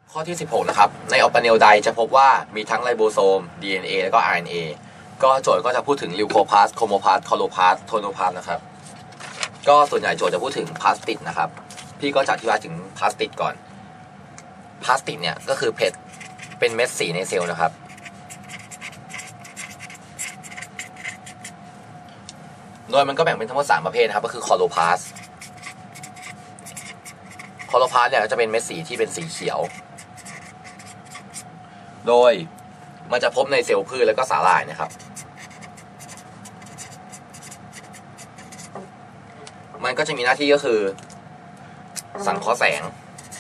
ข้อที่ 16 นะครับในออร์แกเนลใดจะพบว่ามีทั้งไรโบโซม DNA แล้วก็ RNA ก็โจทย์ก็จะพูดถึงลิวโคพลาสต์โครโมพลาสต์คลอโรพลาสต์โทโนพลาสต์นะครับก็ส่วนใหญ่โจทย์จะพูดถึงพลาสติดนะครับพี่ก็จะอธิบายถึงพลาสติดก่อนพลาสติดเนี่ยก็คือเป็นเม็ดสีในเซลล์นะครับโดยมันก็แบ่งเป็นทั้งหมด3ประเภทนะครับก็คือคลอโรพลาสต์เนี่ยก็จะเป็นเม็ดสีที่เป็นสีเขียวโดยมันจะพบในเซลล์พืชแล้วก็สาหร่ายนะครับมันก็จะมีหน้าที่ก็คือสังเคราะห์แสง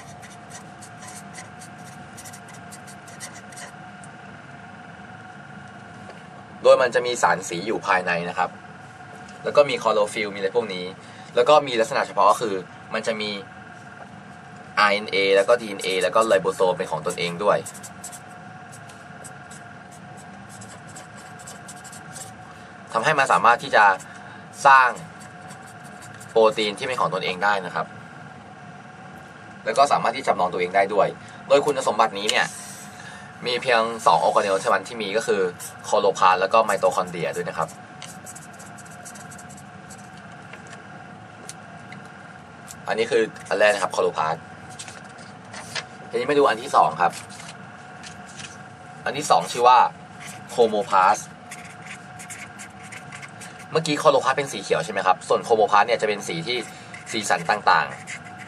โดยมันจะมีสารสีอยู่ภายในนะครับแล้วก็มีคลอโรฟิลล์มีอะไรพวกนี้แล้วก็มีลักษณะเฉพาะก็คือมันจะมี RNA แล้วก็ DNA แล้วก็ไรโบโซมเป็นของตนเองด้วยทำให้มันสามารถที่จะสร้างโปรตีนที่เป็นของตนเองได้นะครับแล้วก็สามารถที่จำลองตัวเองได้ด้วยโดยคุณสมบัตินี้เนี่ยมีเพียง2ออร์แกเนลเท่านั้นที่มีก็คือคลอโรพลาสต์แล้วก็ไมโตคอนเดรียด้วยนะครับอันนี้คืออันแรกนะครับคลอโรพลาสต์ทีนี้มาดูอันที่2ครับอันที่2ชื่อว่าโครโมพลาสต์เมื่อกี้คลอโรพลาสต์เป็นสีเขียวใช่ไหมครับส่วนโครโมพลาสต์เนี่ยจะเป็นสีที่สีสันต่าง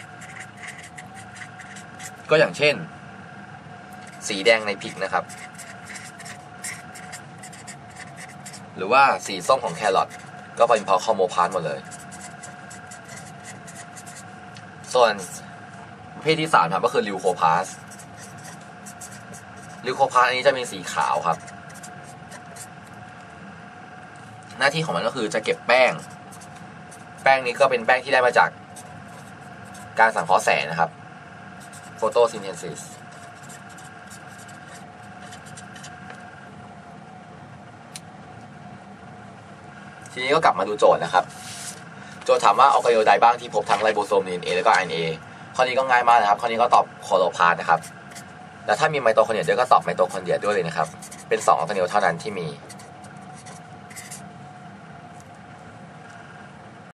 ๆก็อย่างเช่นสีแดงในพริกนะครับหรือว่าสีส้มของแครอทก็เป็นเพราะโครโมพลาสต์หมดเลยส่วนประเภทที่3ครับก็คือลิวโคพลาสต์อันนี้จะเป็นสีขาวครับหน้าที่ของมันก็คือจะเก็บแป้งนี้ก็เป็นแป้งที่ได้มาจากการสังเคราะห์แสงนะครับโฟโตซินเทซิสทีนี้ก็กลับมาดูโจทย์นะครับโจทย์ถามว่าออร์แกเนลใดบ้างที่พบทั้งไรโบโซม DNA แล้วก็ RNA ข้อนี้ก็ง่ายมากนะครับข้อนี้ก็ตอบคลอโรพลาสต์นะครับแล้วถ้ามีไมโตคอนเดรียด้วยก็ตอบไมโตคอนเดรียด้วยเลยนะครับเป็น2ออร์แกเนลเท่านั้นที่มี